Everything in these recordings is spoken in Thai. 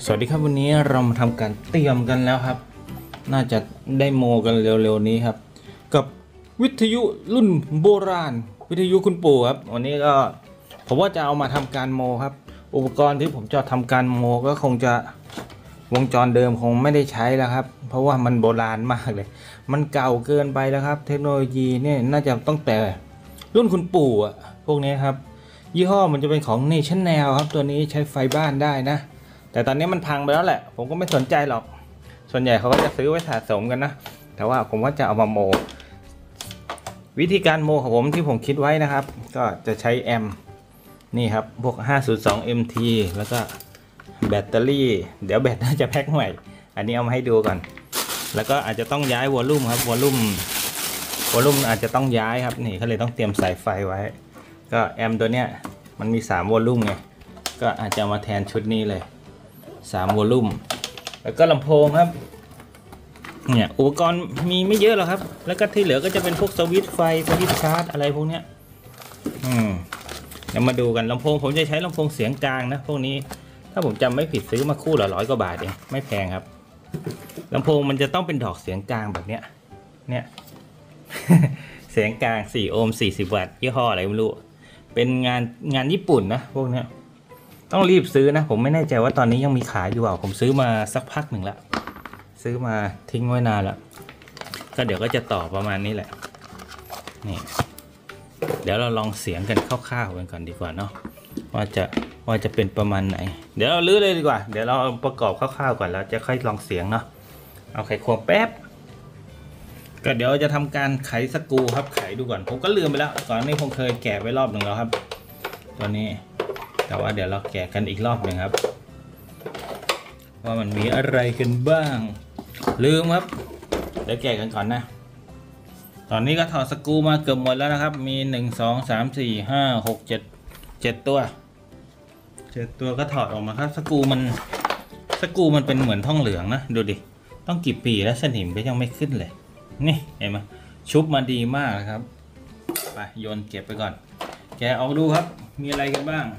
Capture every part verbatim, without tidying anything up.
สวัสดีครับวันนี้เรามาทำการเตรียมกันแล้วครับน่าจะได้โมกันเร็วๆนี้ครับกับวิทยุรุ่นโบราณวิทยุคุณปู่ครับวันนี้ก็ผมว่าจะเอามาทำการโมครับอุปกรณ์ที่ผมจะทำการโมก็คงจะวงจรเดิมคงไม่ได้ใช้แล้วครับเพราะว่ามันโบราณมากเลยมันเก่าเกินไปแล้วครับเทคโนโลยีเนี่ยน่าจะตั้งแต่รุ่นคุณปู่อะพวกนี้ครับยี่ห้อมันจะเป็นของ National ครับตัวนี้ใช้ไฟบ้านได้นะแต่ตอนนี้มันพังไปแล้วแหละผมก็ไม่สนใจหรอกส่วนใหญ่เขาก็จะซื้อไว้สะสมกันนะแต่ว่าผมว่าจะเอามาโมวิธีการโมของผมที่ผมคิดไว้นะครับก็จะใช้แอมป์นี่ครับพวก ห้าศูนย์สอง เอ็ม ที แล้วก็แบตเตอรี่เดี๋ยวแบตน่าจะแพ็คใหม่อันนี้เอามาให้ดูก่อนแล้วก็อาจจะต้องย้ายวอลลุ่มครับวอลลุ่มวอลลุ่มอาจจะต้องย้ายครับนี่เขาเลยต้องเตรียมสายไฟไว้ก็แอมป์ตัวเนี้ยมันมีสามวอลลุ่มไงก็อาจจะมาแทนชุดนี้เลยสามวอลลุ่มแล้วก็ลำโพงครับเนี่ยอุปกรณ์มีไม่เยอะหรอกครับแล้วก็ที่เหลือก็จะเป็นพวกสวิตช์ไฟสวิตช์ชาร์จอะไรพวกเนี้ยอืมเดี๋ยวมาดูกันลำโพงผมจะใช้ลำโพงเสียงกลางนะพวกนี้ถ้าผมจำไม่ผิดซื้อมาคู่ละร้อยกว่าบาทเองไม่แพงครับลำโพงมันจะต้องเป็นดอกเสียงกลางแบบเนี้ยเนี่ย เสียงกลางสี่โอห์มสี่สิบวัตต์ยี่ห้ออะไรไม่รู้เป็นงานงานญี่ปุ่นนะพวกเนี้ยต้องรีบซื้อนะผมไม่แน่ใจว่าตอนนี้ยังมีขายอยู่เปล่าผมซื้อมาสักพักหนึ่งละซื้อมาทิ้งไว้นานแล้วก็เดี๋ยวก็จะต่อประมาณนี้แหละนี่เดี๋ยวเราลองเสียงกันคร่าวๆกันก่อนดีกว่าเนาะว่าจะว่าจะเป็นประมาณไหนเดี๋ยวเราลื้อเลยดีกว่าเดี๋ยวเราประกอบคร่าวๆก่อนแล้วจะค่อยลองเสียงเนาะเอาไขควงแป๊บก็เดี๋ยวจะทำการไขสกรูครับไขดูก่อนผมก็ลืมไปแล้วก่อนนี้ผมเคยแกะไว้รอบหนึ่งแล้วครับตัวนี้แต่ว่าเดี๋ยวเราแกะกันอีกรอบหนึ่งครับว่ามันมีอะไรกันบ้างลืมครับเดี๋ยวแกะกันก่อนนะตอนนี้ก็ถอดสกรูมาเกือบหมดแล้วนะครับมีหนึ่ง สอง สาม สี่ ห้า หก เจ็ด เจ็ดตัวเจ็ดตัวก็ถอดออกมาครับสกรูมันสกรูมันเป็นเหมือนทองเหลืองนะดูดิต้องกี่ปีแล้วสนิมก็ยังไม่ขึ้นเลยนี่เห็นไหมชุบมาดีมากครับไปโยนเก็บไปก่อนแกะออกดูครับมีอะไรกันบ้าง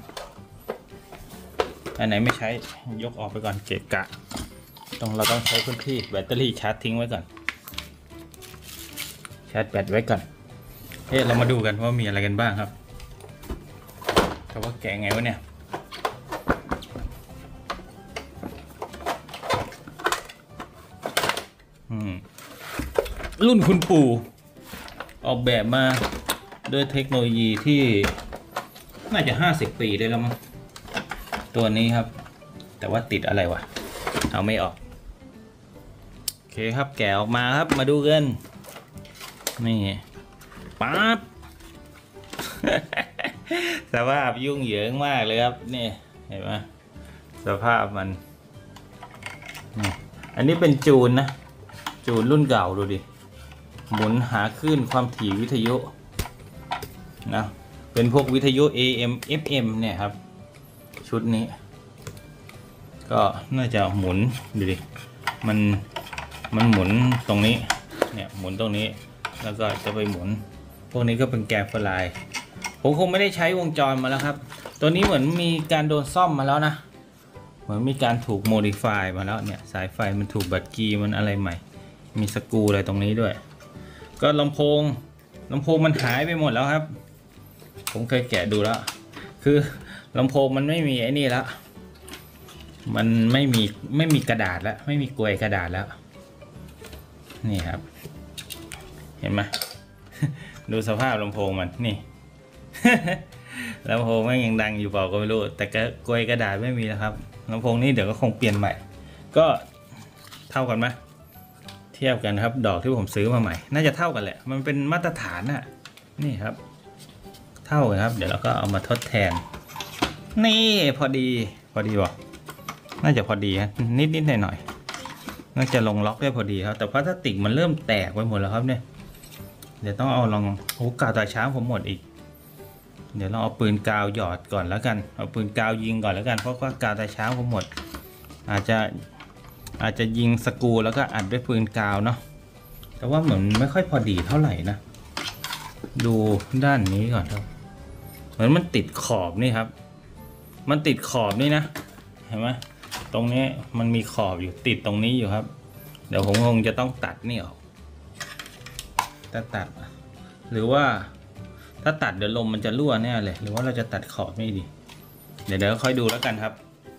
อันไหนไม่ใช้ยกออกไปก่อนเกะกะต้องเราต้องใช้พื้นที่แบตเตอรี่ชาร์จทิ้งไว้ก่อนชาร์จแบตไว้ก่อนเฮ้ยเรามาดูกันว่ามีอะไรกันบ้างครับแต่ว่าแกะไงวะเนี่ยรุ่นคุณปู่ออกแบบมาด้วยเทคโนโลยีที่น่าจะห้าสิบปีได้แล้วมั้งตัวนี้ครับแต่ว่าติดอะไรวะเอาไม่ออกโอเคครับแกะออกมาครับมาดูกันนี่ปั๊บ สภาพยุ่งเหยิงมากเลยครับนี่เห็นไหมสภาพมันนี่อันนี้เป็นจูนนะจูนรุ่นเก่าดูดิหมุนหาคลื่นความถี่วิทยุนะเป็นพวกวิทยุ เอ เอ็ม เอฟ เอ็ม เนี่ยครับชุดนี้ก็น่าจะหมุนดูดิมันมันหมุนตรงนี้เนี่ยหมุนตรงนี้แล้วก็จะไปหมุนพวกนี้ก็เป็นแกนไฟลายผมคงไม่ได้ใช้วงจรมาแล้วครับตัวนี้เหมือนมีการโดนซ่อมมาแล้วนะเหมือนมีการถูกโมดิฟายมาแล้วเนี่ยสายไฟมันถูกบัดกีมันอะไรใหม่มีสกรูอะไรตรงนี้ด้วยก็ลำโพงลำโพงมันหายไปหมดแล้วครับผมเคยแกะดูแล้วคือลำโพงมันไม่มีไอ้นี่แล้วมันไม่มีไม่มีกระดาษแล้วไม่มีกลวยกระดาษแล้วนี่ครับเห็นไหม ดูสภาพลำโพงมันนี่ ลำโพงแม่งยังดังอยู่เปล่าก็ไม่รู้แต่กลวยกระดาษไม่มีแล้วครับลำโพงนี้เดี๋ยวก็คงเปลี่ยนใหม่ก็เท่ากันไหมเทียบกันครับดอกที่ผมซื้อมาใหม่น่าจะเท่ากันแหละมันเป็นมาตรฐานน่ะนี่ครับเท่ากันครับเดี๋ยวเราก็เอามาทดแทนนี่พอดีพอดีวะน่าจะพอดีครับนิดนิดหน่อยหน่อยน่าจะลงล็อกได้พอดีครับแต่พลาสติกมันเริ่มแตกไปหมดแล้วครับเนี่ยเดี๋ยวต้องเอาลองโอ้กาวตาช้างผมหมดอีกเดี๋ยวเราเอาปืนกาวหยอดก่อนแล้วกันเอาปืนกาวยิงก่อนแล้วกันเพราะว่ากาวตาช้างผมหมดอาจจะอาจจะยิงสกรูแล้วก็อัดด้วยปืนกาวเนาะแต่ว่าเหมือนไม่ค่อยพอดีเท่าไหร่นะดูด้านนี้ก่อนครับเหมือนมันติดขอบนี่ครับมันติดขอบนี่นะเห็นไหมตรงนี้มันมีขอบอยู่ติดตรงนี้อยู่ครับเดี๋ยวผมคงจะต้องตัดนี่ออกถ้าตัดหรือว่าถ้าตัดเดี๋ยวลมมันจะรั่วแน่เลยหรือว่าเราจะตัดขอบไม่ดีเดี๋ยวเดี๋ยวค่อยดูแล้วกันครับ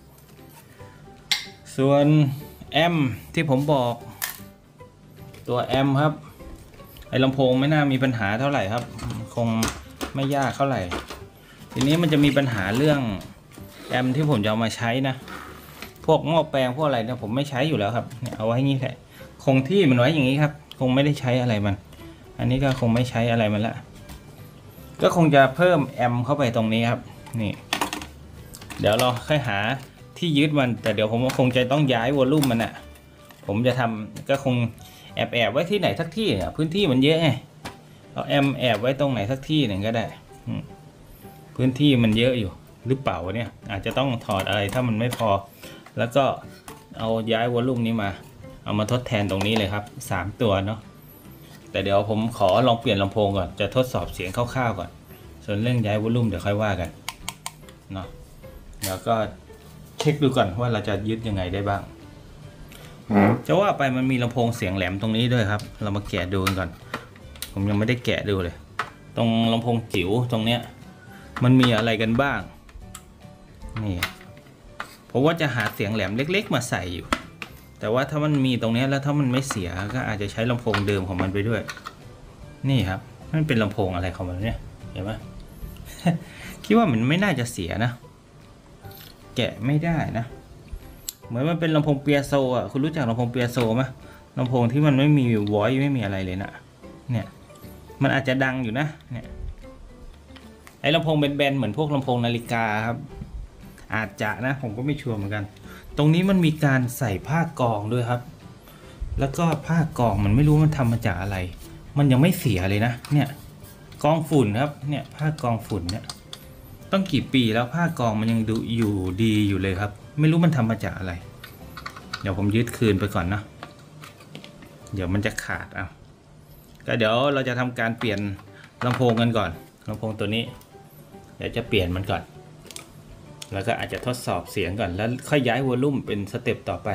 ส่วนแอมที่ผมบอกตัวแอมครับไอลำโพงไม่น่ามีปัญหาเท่าไหร่ครับคงไม่ยากเท่าไหร่ทีนี้มันจะมีปัญหาเรื่องแอมที่ผมจะเอามาใช้นะพวกหม้อแปลงพวกอะไรเนี่ยผมไม่ใช้อยู่แล้วครับเนี่ยเอาไว้อย่างนี้แหละคงที่มันไว้อย่างนี้ครับคงไม่ได้ใช้อะไรมันอันนี้ก็คงไม่ใช้อะไรมันละก็คงจะเพิ่มแอมเข้าไปตรงนี้ครับนี่เดี๋ยวเราค่อยหาที่ยึดมันแต่เดี๋ยวผมคงจะต้องย้ายวอลลุ่มมันอะผมจะทำก็คงแอบแอบไว้ที่ไหนสักที่เนี่ยพื้นที่มันเยอะไงเอาแอมแอบไว้ตรงไหนสักที่หนึ่งก็ได้พื้นที่มันเยอะอยู่หรือเปล่าเนี่ยอาจจะต้องถอดอะไรถ้ามันไม่พอแล้วก็เอาย้ายวอลลุ่มนี้มาเอามาทดแทนตรงนี้เลยครับสามตัวเนาะแต่เดี๋ยวผมขอลองเปลี่ยนลำโพงก่อนจะทดสอบเสียงคร่าวๆก่อนส่วนเรื่องย้ายวอลลุ่มเดี๋ยวค่อยว่ากันเนาะแล้วก็เช็คดูก่อนว่าเราจะยึดยังไงได้บ้างจะว่าไปมันมีลำโพงเสียงแหลมตรงนี้ด้วยครับเรามาแกะดูกันก่อนผมยังไม่ได้แกะดูเลยตรงลำโพงจิ๋วตรงเนี้ยมันมีอะไรกันบ้างนี่ผมว่าจะหาเสียงแหลมเล็กๆมาใส่อยู่แต่ว่าถ้ามันมีตรงนี้แล้วถ้ามันไม่เสียก็อาจจะใช้ลำโพงเดิมของมันไปด้วยนี่ครับมันเป็นลำโพงอะไรของมันเนี่ยเห็นไหม คิดว่ามันไม่น่าจะเสียนะแกะไม่ได้นะเหมือนมันเป็นลำโพงเปียโซอ่ะคุณรู้จักลำโพงเปียโซไหมลำโพงที่มันไม่มีวอยซ์ไม่มีอะไรเลยนะเนี่ยมันอาจจะดังอยู่นะเนี่ยไอ้ลำโพงแบนๆเหมือนพวกลำโพงนาฬิกาครับอาจจะนะผมก็ไม่ชัวร์เหมือนกันตรงนี้มันมีการใส่ผ้ากองด้วยครับแล้วก็ผ้ากองมันไม่รู้มันทำมาจากอะไรมันยังไม่เสียเลยนะเนี่ยกองฝุ่นครับเนี่ยผ้ากองฝุ่นเนี่ยต้องกี่ปีแล้วผ้ากองมันยังดูอยู่ดีอยู่เลยครับไม่รู้มันทำมาจากอะไรเดี๋ยวผมยึดคืนไปก่อนนะเดี๋ยวมันจะขาดเอาก็เดี๋ยวเราจะทำการเปลี่ยนลำโพงกันก่อนลำโพงตัวนี้เดี๋ยวจะเปลี่ยนมันก่อนแล้วก็อาจจะทดสอบเสียงก่อนแล้วค่อยย้ายวอลลุ่มเป็นสเต็ปต่อไป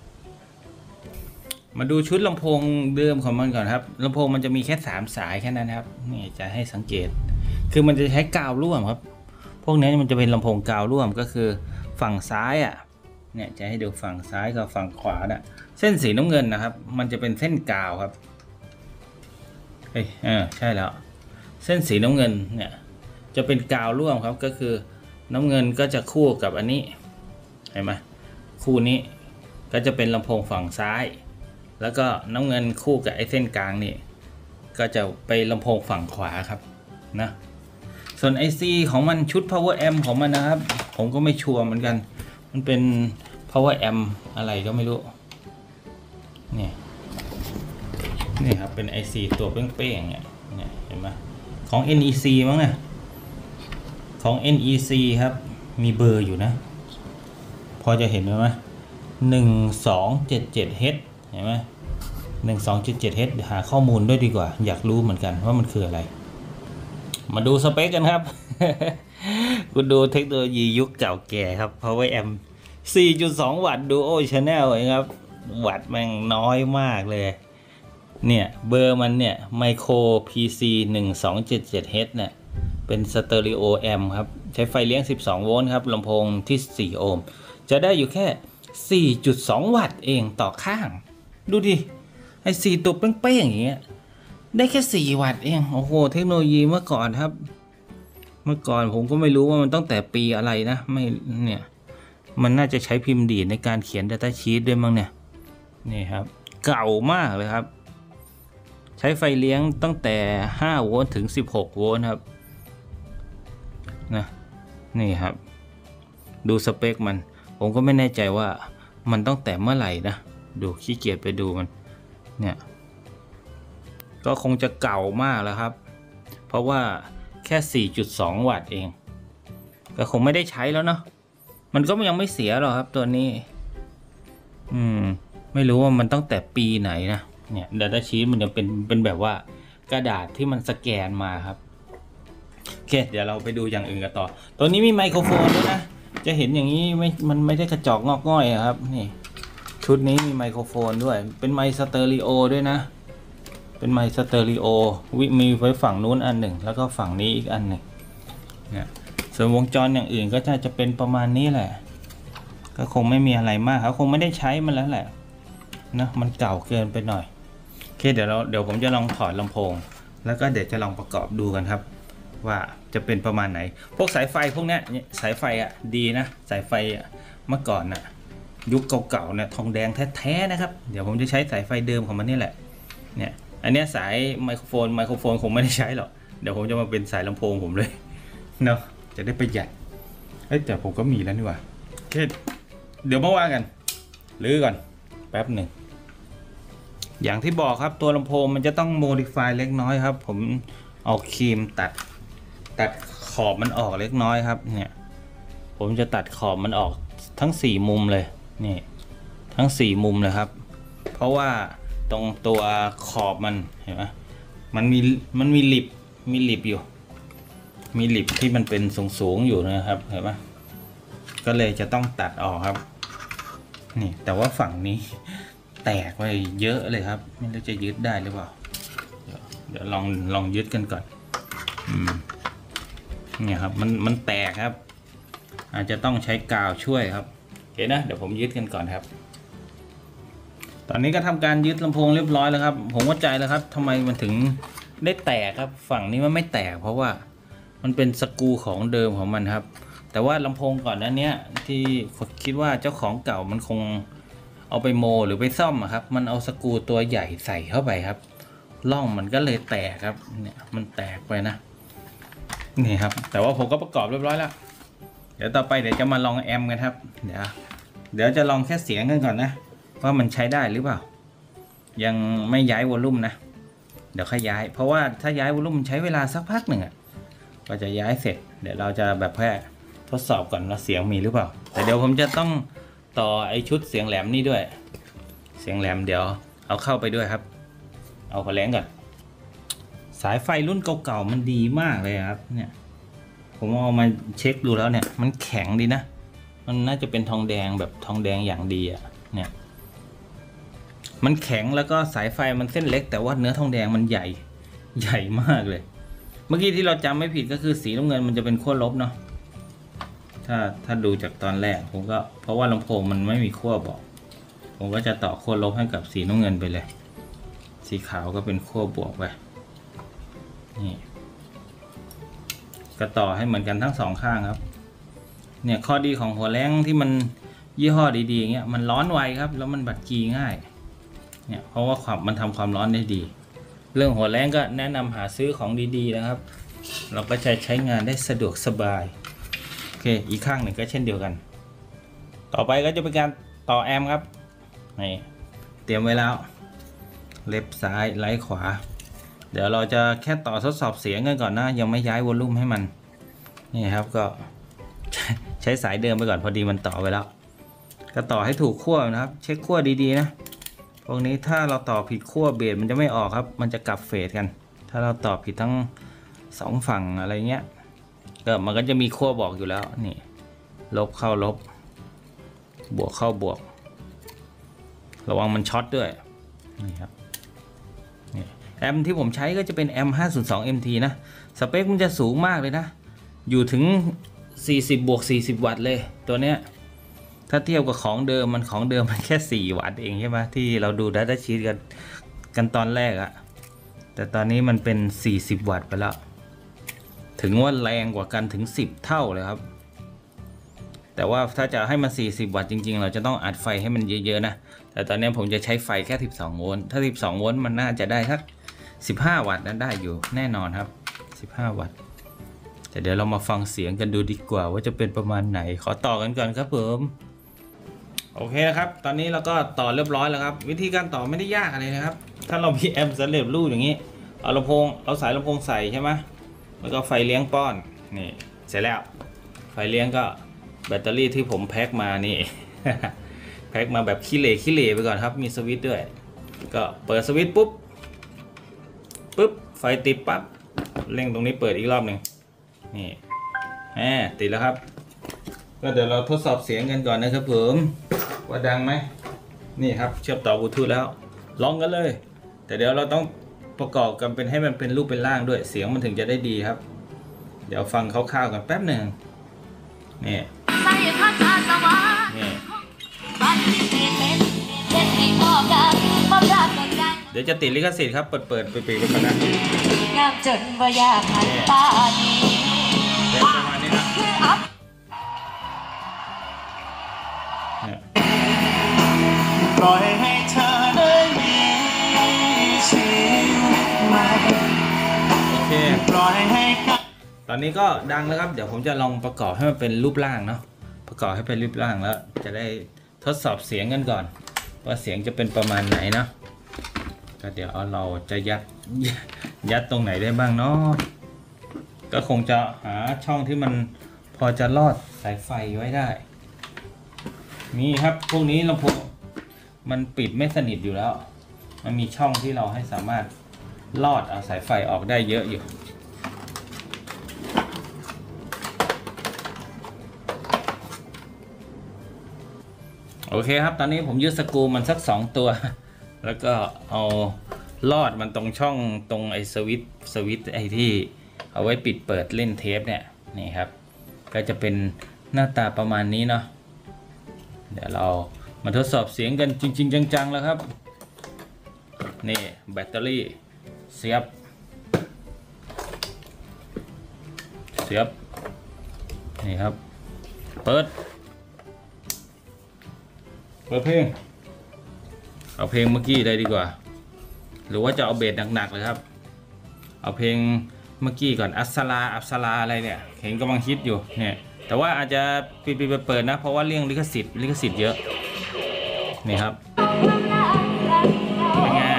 มาดูชุดลำโพงเดิมของมันก่อนครับลำโพงมันจะมีแค่สามสายแค่นั้นครับนี่จะให้สังเกตคือมันจะใช้กาวร่วมครับพวกนี้มันจะเป็นลำโพงกาวร่วมก็คือฝั่งซ้ายอ่ะเนี่ยจะให้ดูฝั่งซ้ายกับฝั่งขวาน่ะเส้นสีน้ำเงินนะครับมันจะเป็นเส้นกาวครับเฮ้ยเออใช่แล้วเส้นสีน้ำเงินเนี่ยจะเป็นกาวร่วมครับก็คือน้ำเงินก็จะคู่กับอันนี้เห็นไหมคู่นี้ก็จะเป็นลำโพงฝั่งซ้ายแล้วก็น้ำเงินคู่กับไอ้เส้นกลางนี่ก็จะไปลำโพงฝั่งขวาครับนะส่วน ไอ ซี ของมันชุด power amp ของมันนะครับผมก็ไม่ชัวร์เหมือนกันมันเป็น power amp อะไรก็ไม่รู้นี่นี่ครับเป็น ไอ ซี ตัวเป้งๆเนี่ยเห็นไหมของ เอ็น อี ซี มั้งเนี่ยของ เอ็น อี ซี ครับมีเบอร์อยู่นะพอจะเห็นไหมหนึ่งสองเจ็ดเจ็ดเฮดเห็นไหมหนึ่งสองเจ็ดเจ็ดเฮดหาข้อมูลด้วยดีกว่าอยากรู้เหมือนกันว่ามันคืออะไรมาดูสเปคกันครับ คุณดูเทคโนโลยียุคเก่าแก่ครับ power amp สี่จุดสอง วัตต์ duo channel เองครับวัตต์แม่งน้อยมากเลยเนี่ยเบอร์มันเนี่ย micro พี ซี หนึ่งสองเจ็ดเจ็ดเฮดเนี่ยเป็นสเตอริโอแอมป์ครับใช้ไฟเลี้ยงสิบสองโวลต์ครับลำโพงที่สี่โอห์มจะได้อยู่แค่ สี่จุดสอง วัตต์เองต่อข้างดูดิไอ้สี่ตัวเป้งๆอย่างเงี้ยได้แค่สี่วัตต์เองโอ้โหเทคโนโลยีเมื่อก่อนครับเมื่อก่อนผมก็ไม่รู้ว่ามันตั้งแต่ปีอะไรนะไม่เนี่ยมันน่าจะใช้พิมพ์ดีดในการเขียน Data Sheet ด้วยมั้งเนี่ยนี่ครับเก่ามากเลยครับใช้ไฟเลี้ยงตั้งแต่ห้าโวลต์ถึงสิบหกโวลต์ครับนะนี่ครับดูสเปคมันผมก็ไม่แน่ใจว่ามันตั้งแต่เมื่อไหร่นะดูขี้เกียจไปดูมันเนี่ยก็คงจะเก่ามากแล้วครับเพราะว่าแค่ สี่จุดสอง วัตต์เองก็คงไม่ได้ใช้แล้วเนาะมันก็ยังไม่เสียหรอกครับตัวนี้อืมไม่รู้ว่ามันตั้งแต่ปีไหนนะเนี่ย Data Sheet มันจะเป็นเป็นแบบว่ากระดาษที่มันสแกนมาครับโอเคเดี๋ยวเราไปดูอย่างอื่นกันต่อตัวนี้มีไมโครโฟนด้วยนะจจะเห็นอย่างนี้ไม่มันไม่ได้กระจอกงอกง่อยครับนี่ชุดนี้มีไมโครโฟนด้วยเป็นไมค์สเตอริโอด้วยนะเป็นไมค์สเตอริโอวิมีไว้ฝั่งนู้นอันหนึ่งแล้วก็ฝั่งนี้อีกอันหนึ่งเนี่ยส่วนวงจรอย่างอื่นก็จะจะเป็นประมาณนี้แหละก็คงไม่มีอะไรมากครับคงไม่ได้ใช้มันแล้วแหละนะมันเก่าเกินไปหน่อยโอเคเดี๋ยวเราเดี๋ยวผมจะลองถอดลำโพงแล้วก็เดี๋ยวจะลองประกอบดูกันครับว่าจะเป็นประมาณไหนพวกสายไฟพวกนี้สายไฟอ่ะดีนะสายไฟอ่ะเมื่อก่อนน่ะยุคเก่าๆเนี่ยทองแดงแท้ๆนะครับเดี๋ยวผมจะใช้สายไฟเดิมของมันนี่แหละเนี่ยอันนี้สายไมโครโฟนไมโครโฟนคงไม่ได้ใช้หรอกเดี๋ยวผมจะมาเป็นสายลำโพงผมเลยเนาะจะได้ประหยัดเอ้ยแต่ผมก็มีแล้วนี่หว่าโอเคเดี๋ยวมาว่ากันลื้อก่อนแป๊บหนึ่งอย่างที่บอกครับตัวลำโพงมันจะต้องโมดิฟายเล็กน้อยครับผมเอาครีมตัดตัดขอบมันออกเล็กน้อยครับเนี่ยผมจะตัดขอบมันออกทั้งสี่มุมเลยนี่ทั้งสี่มุมเลยครับเพราะว่าตรงตัวขอบมันเห็นไหมมันมีมันมีลิบมีลิบอยู่มีลิบที่มันเป็นสูงๆอยู่นะครับเห็นไหมก็เลยจะต้องตัดออกครับนี่แต่ว่าฝั่งนี้แตกไปเยอะเลยครับไม่รู้จะยึดได้หรือเปล่าเดี๋ยวเดี๋ยวลองลองยึดกันก่อนอืมเนี่ยครับมันมันแตกครับอาจจะต้องใช้กาวช่วยครับโอเคนะเดี๋ยวผมยึดกันก่อนครับตอนนี้ก็ทำการยึดลำโพงเรียบร้อยแล้วครับผมเข้าใจแล้วครับทำไมมันถึงได้แตกครับฝั่งนี้มันไม่แตกเพราะว่ามันเป็นสกรูของเดิมของมันครับแต่ว่าลำโพงก่อนนั้นเนี้ยที่คิดว่าเจ้าของเก่ามันคงเอาไปโมหรือไปซ่อมครับมันเอาสกรูตัวใหญ่ใส่เข้าไปครับร่องมันก็เลยแตกครับเนี่ยมันแตกไปนะนี่ครับแต่ว่าผมก็ประกอบเรียบร้อยแล้วเดี๋ยวต่อไปเดี๋ยวจะมาลองแอมกันครับเดี๋ยวเดี๋ยวจะลองแค่เสียงกันก่อนนะว่ามันใช้ได้หรือเปล่ายังไม่ย้ายวอลลุ่มนะเดี๋ยวค่อยย้ายเพราะว่าถ้าย้ายวอลลุ่มใช้เวลาสักพักหนึ่งอ่ะก็จะย้ายเสร็จเดี๋ยวเราจะแบบแค่ทดสอบก่อนว่าเสียงมีหรือเปล่าแต่เดี๋ยวผมจะต้องต่อไอชุดเสียงแหลมนี่ด้วยเสียงแหลมเดี๋ยวเอาเข้าไปด้วยครับเอาพอแรงก่อนสายไฟรุ่นเก่าๆมันดีมากเลยครับเนี่ยผมเอามาเช็คดูแล้วเนี่ยมันแข็งดีนะมันน่าจะเป็นทองแดงแบบทองแดงอย่างดีอ่ะเนี่ยมันแข็งแล้วก็สายไฟมันเส้นเล็กแต่ว่าเนื้อทองแดงมันใหญ่ใหญ่มากเลยเมื่อกี้ที่เราจำไม่ผิดก็คือสีน้ำเงินมันจะเป็นขั้วลบเนาะถ้าถ้าดูจากตอนแรกผมก็เพราะว่าลำโพงมันไม่มีขั้วบอกผมก็จะต่อขั้วลบให้กับสีน้ำเงินไปเลยสีขาวก็เป็นขั้วบวกไปนี่ก็ต่อให้เหมือนกันทั้งสองข้างครับเนี่ยข้อดีของหัวแรงที่มันยี่ห้อดีๆอย่างเงี้ยมันร้อนไวครับแล้วมันบัดกีง่ายเนี่ยเพราะว่าความมันทำความร้อนได้ดีเรื่องหัวแรงก็แนะนำหาซื้อของดีๆนะครับเราก็จะใช้งานได้สะดวกสบายโอเคอีกข้างหนึ่งก็เช่นเดียวกันต่อไปก็จะเป็นการต่อแอมครับนี่เตรียมไว้แล้วเล็บซ้ายไลท์ขวาเดี๋ยวเราจะแค่ต่อทดสอบเสียงกันก่อนนะยังไม่ย้ายวอลลุ่มให้มันนี่ครับก็ใช้สายเดิมไปก่อนพอดีมันต่อไปแล้วก็ต่อให้ถูกขั้วนะครับเช็คขั้วดีๆนะพวกนี้ถ้าเราต่อผิดขั้วเบสมันจะไม่ออกครับมันจะกลับเฟสกันถ้าเราต่อผิดทั้งสองฝั่งอะไรเงี้ยก็มันก็จะมีขั้วบอกอยู่แล้วนี่ลบเข้าลบบวกเข้าบวกระวังมันช็อตด้วยนี่ครับนี่แอมที่ผมใช้ก็จะเป็นแอม ห้าศูนย์สอง เอ็ม ที นะสเปคมันจะสูงมากเลยนะอยู่ถึงสี่สิบบวกสี่สิบวัตต์เลยตัวเนี้ยถ้าเทียบกับของเดิมมันของเดิมมันแค่สี่วัตต์เองใช่ไหมที่เราดู Data Sheet กันกันตอนแรกอะแต่ตอนนี้มันเป็นสี่สิบวัตต์ไปแล้วถึงว่าแรงกว่ากันถึงสิบเท่าเลยครับแต่ว่าถ้าจะให้มันสี่สิบวัตต์จริงๆเราจะต้องอัดไฟให้มันเยอะๆนะแต่ตอนนี้ผมจะใช้ไฟแค่สิบสองโวลต์ถ้าสิบสองโวลต์มันน่าจะได้สักสิบห้าวัตต์นั้นได้อยู่แน่นอนครับสิบห้าวัตต์แต่เดี๋ยวเรามาฟังเสียงกันดูดีกว่าว่าจะเป็นประมาณไหนขอต่อกันก่อนครับผมโอเคนะครับตอนนี้เราก็ต่อเรียบร้อยแล้วครับวิธีการต่อไม่ได้ยากอะไรนะครับถ้าเรามีแอมป์สำเร็จรูปอย่างนี้เอาลำโพงเอาสายลำโพงใส่ใช่ไหมแล้วก็ไฟเลี้ยงป้อนนี่เสร็จแล้วไฟเลี้ยงก็แบตเตอรี่ที่ผมแพ็คมานี่ แพ็คมาแบบขี้เหร่ขี้เหร่ไปก่อนครับมีสวิตช์ด้วยก็เปิดสวิตช์ปุ๊บปุ๊บไฟติดปั๊บเร่งตรงนี้เปิดอีกรอบหนึ่งนี่แหมติดแล้วครับก็เดี๋ยวเราทดสอบเสียงกันก่อนนะครับผมว่าดังไหมนี่ครับเชื่อมต่อบลูทูธแล้วลองกันเลยแต่เดี๋ยวเราต้องประกอบกันเป็นให้มันเป็นรูปเป็นร่างด้วยเสียงมันถึงจะได้ดีครับเดี๋ยวฟังคร่าวๆกันแป๊บหนึ่งนี่นี่เดี๋ยวจะติดลิขสิทธิ์ครับเปิดเปิดปิดปิดไปก่อนนะงามจนบ่อยากหันตาดีเป็นประมาณนี้นะปล่อยให้เธอได้มีชีวิตใหม่โอเคปล่อยให้ตอนนี้ก็ดังแล้วครับเดี๋ยวผมจะลองประกอบให้มันเป็นรูปร่างเนาะประกอบให้เป็นรูปร่างแล้วจะได้ทดสอบเสียงกันก่อนว่าเสียงจะเป็นประมาณไหนเนาะก็เดี๋ยวเราจะยัดยัดตรงไหนได้บ้างเนาะก็คงจะหาช่องที่มันพอจะลอดสายไฟไว้ได้นี่ครับพวกนี้ลำโพงมันปิดไม่สนิทอยู่แล้วมันมีช่องที่เราให้สามารถลอดเอาสายไฟออกได้เยอะอยู่โอเคครับตอนนี้ผมยึดสกรูมันสักสองตัวแล้วก็เอาลอดมันตรงช่องตรงไอ้สวิตช์สวิตช์ไอ้ที่เอาไว้ปิดเปิดเล่นเทปเนี่ยนี่ครับก็จะเป็นหน้าตาประมาณนี้เนาะเดี๋ยวเรามาทดสอบเสียงกันจริงๆจังๆแล้วครับนี่แบตเตอรี่เสียบเสียบนี่ครับเปิดเปิดเพลงเอาเพลงเมื่อกี้เลยดีกว่าหรือว่าจะเอาเบสหนักๆเลยครับเอาเพลงเมื่อกี้ก่อนอัศราอัศราอะไรเนี่ยเห็นกำลังฮิตอยู่เนี่ยแต่ว่าอาจจะปิดๆเปิดนะเพราะว่าเรื่องลิขสิทธิ์ลิขสิทธิ์เยอะนี่ครับเป็นไง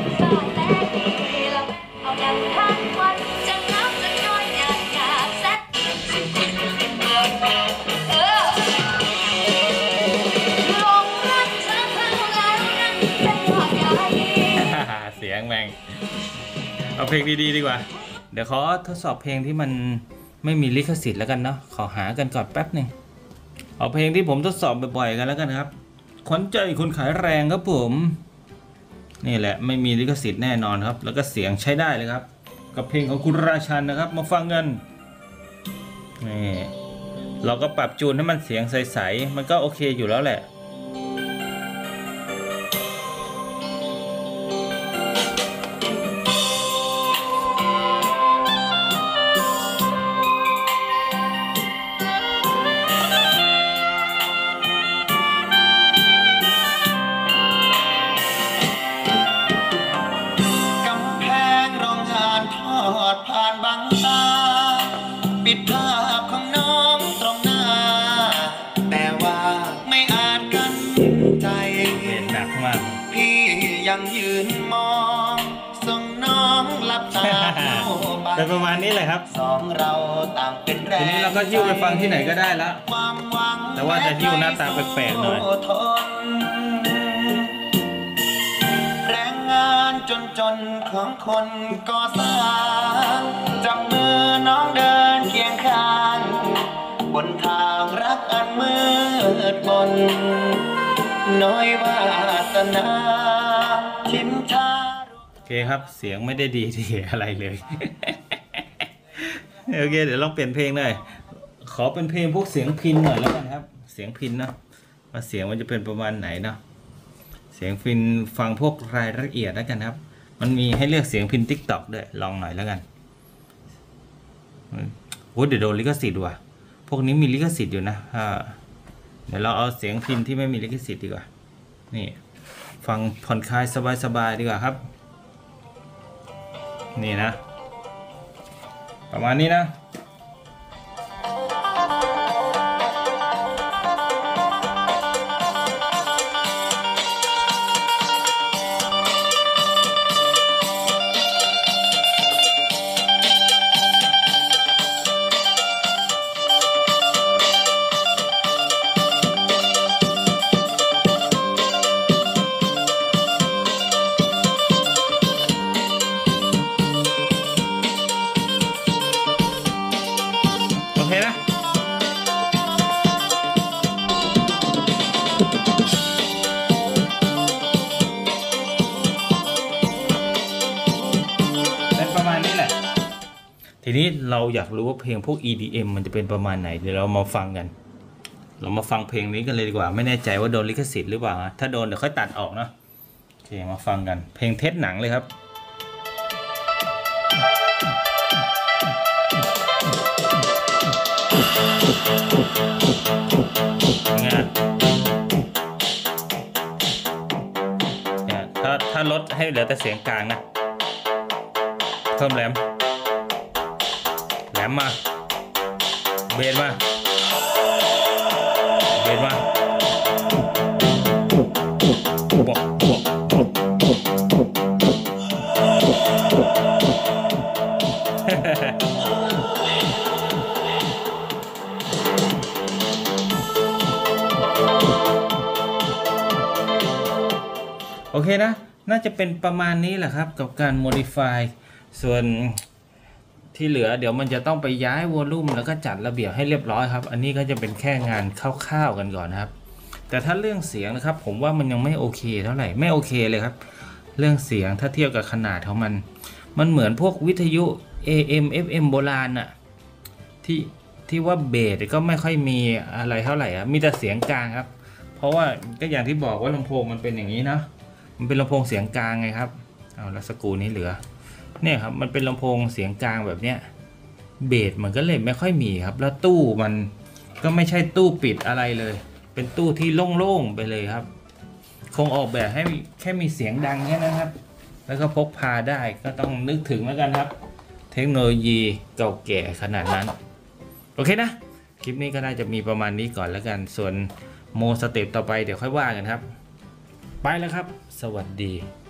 เสียงแม่งเอาเพลงดีๆดีกว่าเดี๋ยวขอทดสอบเพลงที่มันไม่มีลิขสิทธิ์แล้วกันเนาะขอหากันก่อนแป๊บหนึ่งเอาเพลงที่ผมทดสอบบ่อยๆกันแล้วกันครับขวัญใจคนขายแรงครับผมนี่แหละไม่มีลิขสิทธิ์แน่นอนครับแล้วก็เสียงใช้ได้เลยครับกับเพลงของคุณราชันนะครับมาฟังกันนี่เราก็ปรับจูนให้มันเสียงใสๆมันก็โอเคอยู่แล้วแหละผ่านบังตาปิดภาพของน้องตรงหน้าแต่ว่าไม่อาจกันใจหนักมากพี่ยังยืนมองส่งน้องหลับตาเป็นประมาณนี้เลยครับสองเราต่างเป็นแรงทีนี้เราก็หิ้วไปฟังที่ไหนก็ได้แล้วแต่ว่าจะหิ้วหน้าตาแปลกๆหน่อยจนจนของคนก่อสร้างจับมือน้องเดินเคียงข้างบนทางรักอันมืดมนน้อยวาสนาชิมชาโอเคครับเสียงไม่ได้ดีที่อะไรเลยโอเคเดี๋ยวลองเปลี่ยนเพลงหน่อยขอเป็นเพลงพวกเสียงพินหน่อยแล้วกันครับเสียงพินเนาะว่าเสียงมันจะเป็นประมาณไหนเนาะเสียงพินฟังพวกรายละเอียดแล้วกันครับมันมีให้เลือกเสียงพิน ติ๊กต็อก ด้วยลองหน่อยแล้วกันโอ้เดี๋ยวโดนลิขสิทธิ์ว่ะพวกนี้มีลิขสิทธิ์อยู่นะเดี๋ยวเราเอาเสียงพินที่ไม่มีลิขสิทธิ์ดีกว่านี่ฟังผ่อนคลายสบายๆดีกว่าครับนี่นะประมาณนี้นะทีนี้เราอยากรู้ว่าเพลงพวก อี ดี เอ็ม มันจะเป็นประมาณไหนเดี๋ยวเรามาฟังกันเรามาฟังเพลงนี้กันเลยดีกว่าไม่แน่ใจว่าโดนลิขสิทธิ์หรือเปล่าถ้าโดนเดี๋ยวค่อยตัดออกเนาะโอเคมาฟังกันเพลงเทสหนังเลยครับไงเนี่ยถ้าถ้าลดให้เหลือแต่เสียงกลางนะเพิ่มแหลมแหลมมาเบสมาเบสมาบวกบวกโอเคนะน่าจะเป็นประมาณนี้แหละครับกับการ modify ส่วนที่เหลือเดี๋ยวมันจะต้องไปย้ายวอลลุ่มแล้วก็จัดระเบียบให้เรียบร้อยครับอันนี้ก็จะเป็นแค่งานคร่าวๆกันก่อนนะครับแต่ถ้าเรื่องเสียงนะครับผมว่ามันยังไม่โอเคเท่าไหร่ไม่โอเคเลยครับเรื่องเสียงถ้าเทียบกับขนาดของมันมันเหมือนพวกวิทยุ เอ เอ็ม เอฟ เอ็ม โบราณอะที่ที่ว่าเบสก็ไม่ค่อยมีอะไรเท่าไหร่อะมีแต่เสียงกลางครับเพราะว่าก็อย่างที่บอกว่าลำโพงมันเป็นอย่างนี้นะมันเป็นลำโพงเสียงกลางไงครับเอาแล้วสกรูนี้เหลือเนี่ยครับมันเป็นลำโพงเสียงกลางแบบเนี้ยเบสมันก็เลยไม่ค่อยมีครับแล้วตู้มันก็ไม่ใช่ตู้ปิดอะไรเลยเป็นตู้ที่โล่งๆไปเลยครับคงออกแบบให้แค่มีเสียงดังแค่นั้นครับแล้วก็พกพาได้ก็ต้องนึกถึงแล้วกันครับเทคโนโลยีเก่าแก่ขนาดนั้นโอเคนะคลิปนี้ก็น่าจะมีประมาณนี้ก่อนแล้วกันส่วนโมสเต็ปต่อไปเดี๋ยวค่อยว่ากันครับไปแล้วครับสวัสดี